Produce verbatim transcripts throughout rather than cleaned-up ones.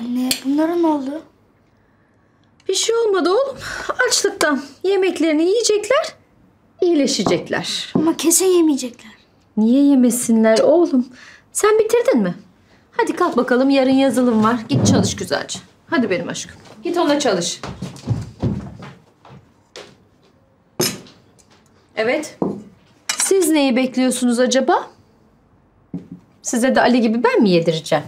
Anne, bunlara ne oldu? Bir şey olmadı oğlum. Açlıktan yemeklerini yiyecekler, iyileşecekler. Ama kesin yemeyecekler. Niye yemesinler oğlum? Sen bitirdin mi? Hadi kalk bakalım, yarın yazılım var. Git çalış güzelce. Hadi benim aşkım. Git ona çalış. Evet. Siz neyi bekliyorsunuz acaba? Size de Ali gibi ben mi yedireceğim?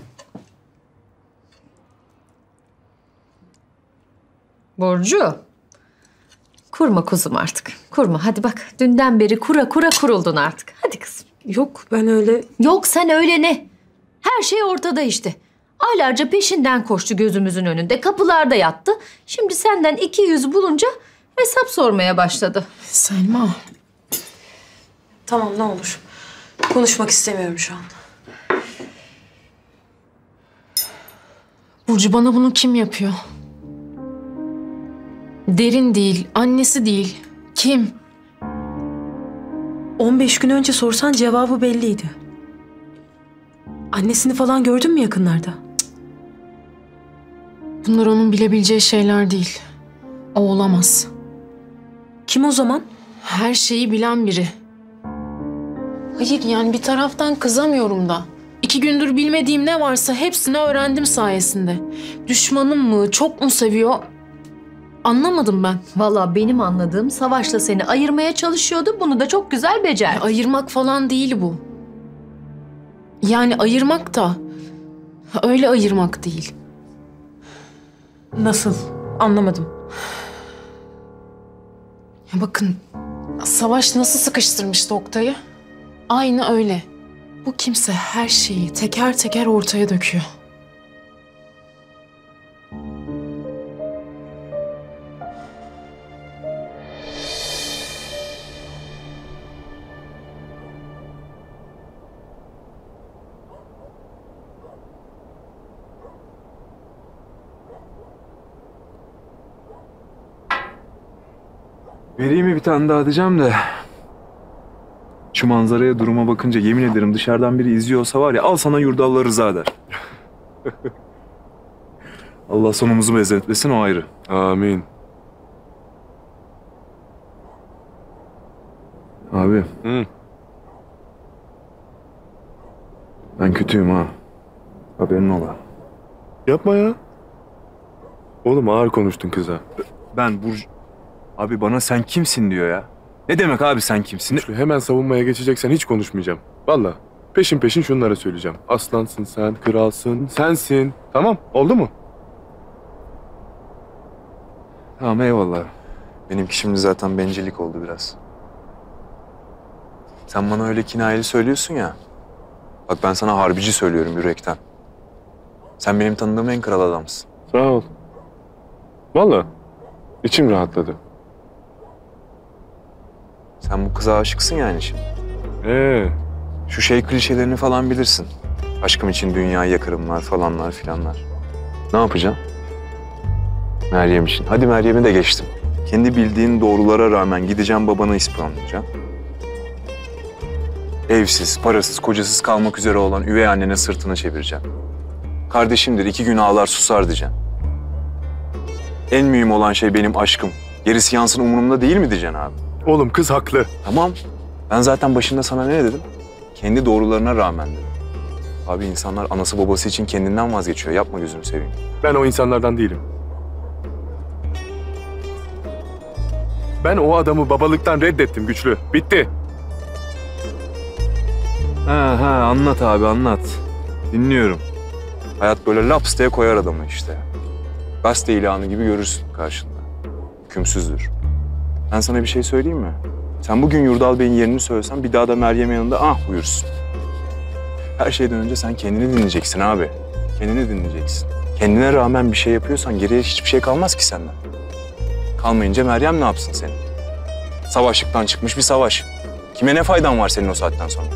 Burcu. Kurma kuzum artık. Kurma. Hadi bak. Dünden beri kura kura kuruldun artık. Hadi kızım. Yok ben öyle... Yok sen öyle ne? Her şey ortada işte. Aylarca peşinden koştu gözümüzün önünde. Kapılarda yattı. Şimdi senden iki yüz bulunca hesap sormaya başladı. Selma. Tamam ne olur. Konuşmak istemiyorum şu an. Burcu bana bunu kim yapıyor? Derin değil, annesi değil. Kim? on beş gün önce sorsan cevabı belliydi. Annesini falan gördün mü yakınlarda? Bunlar onun bilebileceği şeyler değil. O olamaz. Kim o zaman? Her şeyi bilen biri. Hayır yani bir taraftan kızamıyorum da. İki gündür bilmediğim ne varsa hepsini öğrendim sayesinde. Düşmanım mı, çok mu seviyor? Anlamadım ben. Vallahi benim anladığım Savaş'la seni ayırmaya çalışıyordu. Bunu da çok güzel becerdi. Ya, ayırmak falan değil bu. Yani ayırmak da öyle ayırmak değil. Nasıl? Anlamadım. Ya bakın, Savaş nasıl sıkıştırmıştı Oktay'ı? Aynı öyle. Bu kimse her şeyi teker teker ortaya döküyor. Vereyim mi bir tane daha diyeceğim de. Şu manzaraya, duruma bakınca yemin ederim dışarıdan biri izliyorsa var ya, al sana Yurdallah Rıza der. Allah sonumuzu benzetmesin, o ayrı. Amin. Abi. Hı. Ben kötüyüm ha. Haberin ola. Yapma ya. Oğlum ağır konuştun kıza. Ben Burcu... Abi bana sen kimsin diyor ya. Ne demek abi sen kimsin? Şu hemen savunmaya geçeceksen hiç konuşmayacağım. Vallahi peşin peşin şunlara söyleyeceğim. Aslansın sen, kralsın, sensin. Tamam, oldu mu? Tamam eyvallah. Benimki şimdi zaten bencillik oldu biraz. Sen bana öyle kinayeli söylüyorsun ya. Bak ben sana harbici söylüyorum yürekten. Sen benim tanıdığım en kral adamsın. Sağ ol. Vallahi içim rahatladı. Sen bu kıza aşıksın yani şimdi. Ee, Şu şey klişelerini falan bilirsin. Aşkım için dünyayı yakarımlar falanlar filanlar. Ne yapacaksın? Meryem için. Hadi Meryem'i de geçtim. Kendi bildiğin doğrulara rağmen gideceğim babana ispiyonlayacaksın. Evsiz, parasız, kocasız kalmak üzere olan üvey annene sırtını çevireceksin. Kardeşimdir, iki gün ağlar susar diyeceksin. En mühim olan şey benim aşkım. Gerisi yansın umurumda değil mi diyeceksin abi? oğlum kız haklı. Tamam. Ben zaten başında sana ne dedim? Kendi doğrularına rağmen dedim. Abi insanlar anası babası için kendinden vazgeçiyor. Yapma gözünü seveyim. Ben o insanlardan değilim. Ben o adamı babalıktan reddettim Güçlü. Bitti. Ha ha anlat abi anlat. Dinliyorum. Hayat böyle laps diye koyar adamı işte. Gazete ilanı gibi görürsün karşında. Hükümsüzdür. Ben sana bir şey söyleyeyim mi? Sen bugün Yurdal Bey'in yerini söylesen bir daha da Meryem'in yanında ah buyursun. Her şeyden önce sen kendini dinleyeceksin abi. Kendini dinleyeceksin. Kendine rağmen bir şey yapıyorsan geriye hiçbir şey kalmaz ki senden. Kalmayınca Meryem ne yapsın senin? Savaşlıktan çıkmış bir savaş. Kime ne faydan var senin o saatten sonra?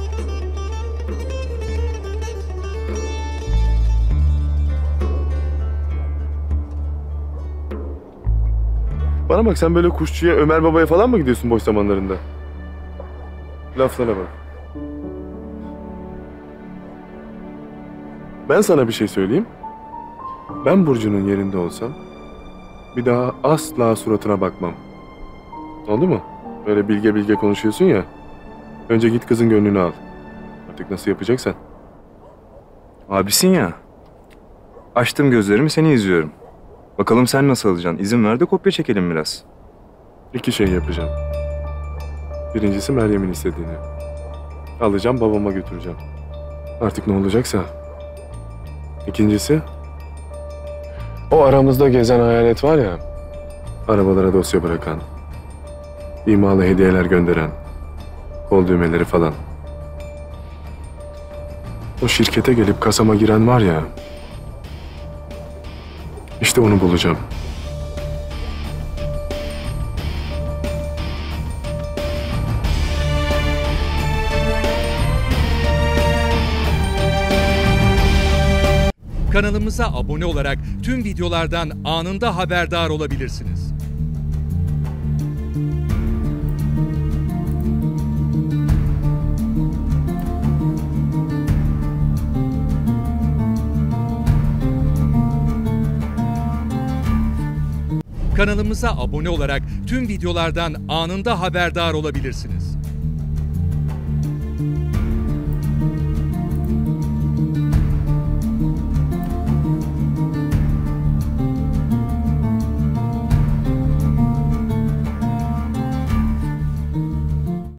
Bana bak sen böyle kuşçuya, Ömer Baba'ya falan mı gidiyorsun boş zamanlarında? Laflara bak. Ben sana bir şey söyleyeyim. Ben Burcu'nun yerinde olsam bir daha asla suratına bakmam. Oldu mu? Böyle bilge bilge konuşuyorsun ya. Önce git kızın gönlünü al. Artık nasıl yapacaksan. Abisin ya. Açtım gözlerimi, seni izliyorum. Bakalım sen nasıl alacaksın? İzin ver de kopya çekelim biraz. İki şey yapacağım. Birincisi Meryem'in istediğini. Alacağım, babama götüreceğim. Artık ne olacaksa. İkincisi, o aramızda gezen hayalet var ya, arabalara dosya bırakan, imalı hediyeler gönderen, kol düğmeleri falan. O şirkete gelip kasama giren var ya, işte onu bulacağım. Kanalımıza abone olarak tüm videolardan anında haberdar olabilirsiniz. Kanalımıza abone olarak tüm videolardan anında haberdar olabilirsiniz.